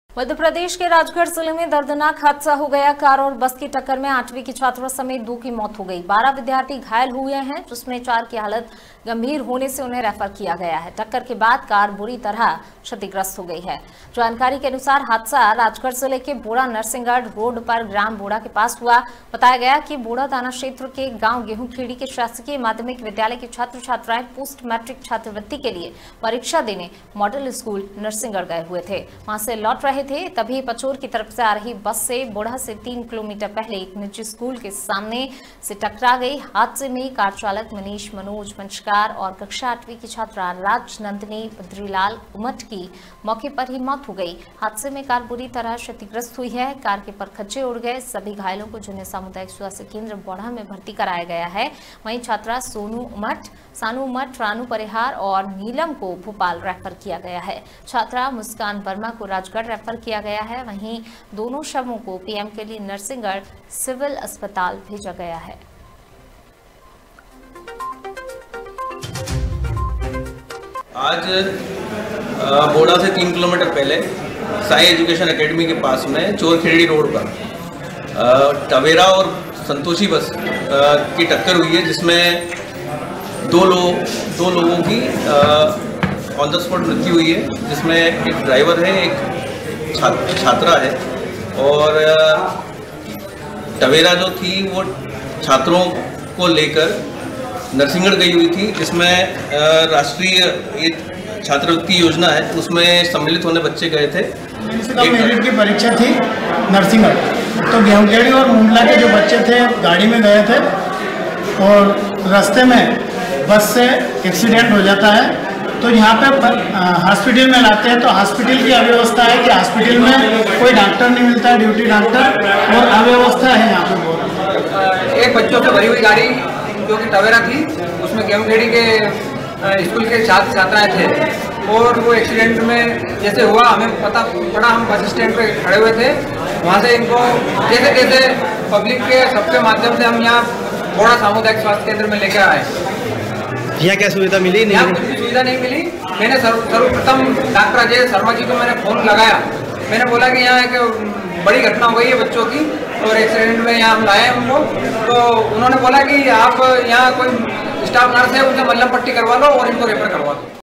मध्य प्रदेश के राजगढ़ जिले में दर्दनाक हादसा हो गया। कार और बस की टक्कर में 8वीं की छात्रा समेत 2 की मौत हो गई। 12 विद्यार्थी घायल हुए हैं, जिसमें 4 की हालत गंभीर होने से उन्हें रेफर किया गया है। टक्कर के बाद कार बुरी तरह क्षतिग्रस्त हो गई है। जानकारी के अनुसार हादसा राजगढ़ जिले के बोड़ा नरसिंहगढ़ रोड पर ग्राम बोड़ा के पास हुआ। बताया गया कि बोड़ा थाना क्षेत्र के गांव गेहूंखेड़ी के शासकीय माध्यमिक विद्यालय के छात्र छात्राएं पोस्ट मैट्रिक छात्रवृत्ति के लिए परीक्षा देने मॉडल स्कूल नरसिंहगढ़ गए हुए थे। वहां से लौट रहे थे, तभी पचोर की तरफ से आ रही बस से बोड़ा से 3 किलोमीटर पहले एक निजी स्कूल के सामने से टकरा गई। हादसे में कार चालक मनीष मनोज पंचकार और कक्षा 8वीं की छात्रा राजनंदिनी बद्रीलाल उमट की मौके पर ही मौत हो गई। हादसे में कार बुरी तरह क्षतिग्रस्त हुई है। कार के परखच्चे उड़ गए। सभी घायलों को जिन्हें सामुदायिक स्वास्थ्य केंद्र बोड़ा में भर्ती कराया गया है। वहीं छात्रा सानू उमट, रानू परिहार और नीलम को भोपाल रेफर किया गया है। छात्रा मुस्कान वर्मा को राजगढ़ रेफर किया गया है। वहीं दोनों शवों को पीएम के लिए नरसिंहगढ़ सिविल अस्पताल भेजा गया है। आज बोड़ा से 3 किलोमीटर पहले साई एजुकेशन एकेडमी के पास में चोरखेड़ी रोड पर टवेरा और संतोषी बस की टक्कर हुई है, जिसमें दो लोगों की ऑन द स्पॉट मृत्यु हुई है, जिसमें एक ड्राइवर है, एक छात्रा है। और टवेरा जो थी वो छात्रों को लेकर नरसिंहगढ़ गई हुई थी, जिसमें राष्ट्रीय छात्रवृत्ति योजना है, उसमें सम्मिलित होने बच्चे गए थे। मेरिट की परीक्षा थी नरसिंहगढ़, तो गेहूंखेड़ी और मुंडला के जो बच्चे थे गाड़ी में गए थे और रास्ते में बस से एक्सीडेंट हो जाता है। तो यहाँ पे हॉस्पिटल में लाते हैं, तो हॉस्पिटल की अव्यवस्था है कि हॉस्पिटल में कोई डॉक्टर नहीं मिलता, ड्यूटी डॉक्टर, और अव्यवस्था है यहाँ पे बहुत। एक बच्चों से भरी हुई गाड़ी जो कि टवेरा थी, उसमें गेहूंखेड़ी के स्कूल के छात्र छात्राएं थे और वो एक्सीडेंट में जैसे हुआ हमें पता पड़ा। हम बस स्टैंड पे खड़े हुए थे, वहाँ से इनको कैसे कैसे पब्लिक के सबके माध्यम से हम यहाँ बोड़ा सामुदायिक स्वास्थ्य केंद्र में लेकर आए। यहाँ क्या सुविधा मिली? यहाँ कुछ सुविधा नहीं मिली। मैंने सर्वप्रथम डॉक्टर अजय शर्मा जी को मैंने फ़ोन लगाया। मैंने बोला कि यहाँ एक बड़ी घटना हो गई है बच्चों की और एक्सीडेंट में यहाँ हम लाए हैं उनको। तो उन्होंने बोला कि आप यहाँ कोई स्टाफ नर्स है, उनसे मल्लम पट्टी करवा लो और इनको रेफर करवा दो।